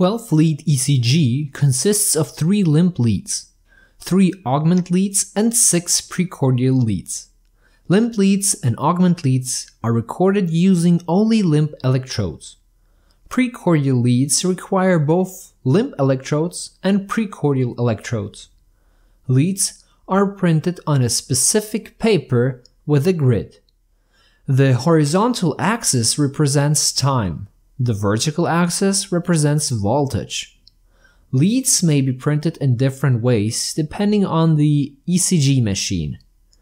12-lead ECG consists of 3 limb leads, 3 augment leads, and 6 precordial leads. Limb leads and augment leads are recorded using only limb electrodes. Precordial leads require both limb electrodes and precordial electrodes. Leads are printed on a specific paper with a grid. The horizontal axis represents time. The vertical axis represents voltage. Leads may be printed in different ways depending on the ECG machine.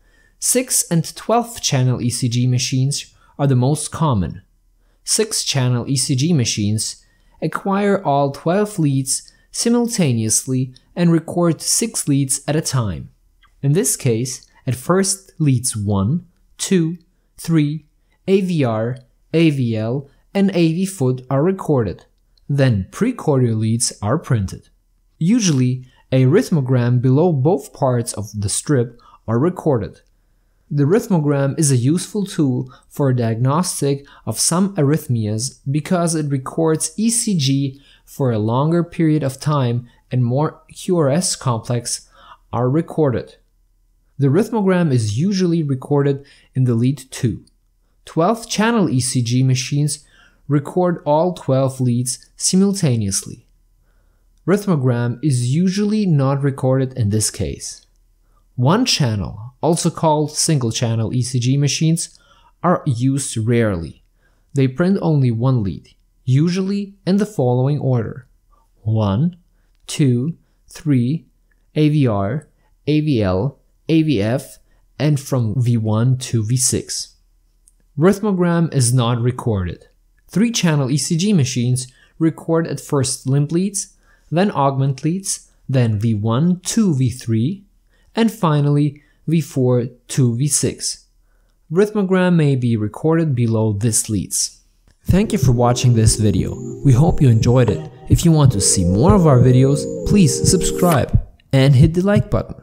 6 and 12-channel ECG machines are the most common. 6-channel ECG machines acquire all 12 leads simultaneously and record 6 leads at a time. In this case, at first leads 1, 2, 3, AVR, AVL, and AV foot are recorded. Then precordial leads are printed. Usually, a rhythmogram below both parts of the strip are recorded. The rhythmogram is a useful tool for diagnostic of some arrhythmias because it records ECG for a longer period of time and more QRS complex are recorded. The rhythmogram is usually recorded in the lead 2. 12-channel ECG machines record all 12 leads simultaneously. Rhythmogram is usually not recorded in this case. 1-channel, also called single-channel ECG machines, are used rarely. They print only 1 lead, usually in the following order: 1, 2, 3, AVR, AVL, AVF, and from V1 to V6. Rhythmogram is not recorded. 3-channel ECG machines record at first limb leads, then augment leads, then V1 to V3, and finally V4 to V6. Rhythmogram may be recorded below these leads. Thank you for watching this video. We hope you enjoyed it. If you want to see more of our videos, please subscribe and hit the like button.